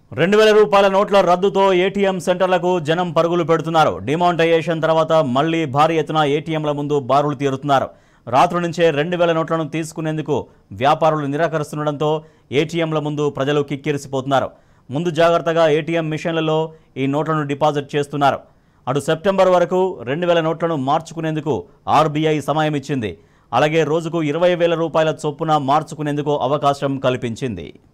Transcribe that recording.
2000 రూపాయల నోట్ల రద్దుతో ఏటీఎం సెంటర్లకు జనం పరుగులు పెడుతున్నారు. డిమానిటైజేషన్ తర్వాత మళ్లీ భారీ ఎత్తున ఏటీఎంల ముందు బారులు తీరుతున్నారు. రాత్రి నుంచే 2000 నోట్లను తీసుకునేందుకు వ్యాపారులు నిరాకరిస్తుండటంతో ఏటీఎంల ముందు ప్రజలు కిక్కిరిసిపోతున్నారు. ముందు జాగ్రత్తగా ఏటీఎం మిషన్లలో ఈ నోట్లను డిపాజిట్ చేస్తున్నారు. అటు సెప్టెంబర్ వరకు 2000 నోట్లను మార్చుకునేందుకు ఆర్బీఐ సమయం ఇచ్చింది. అలాగే రోజుకు 20,000 రూపాయల చొప్పున మార్చుకునేందుకు అవకాశం కల్పించింది.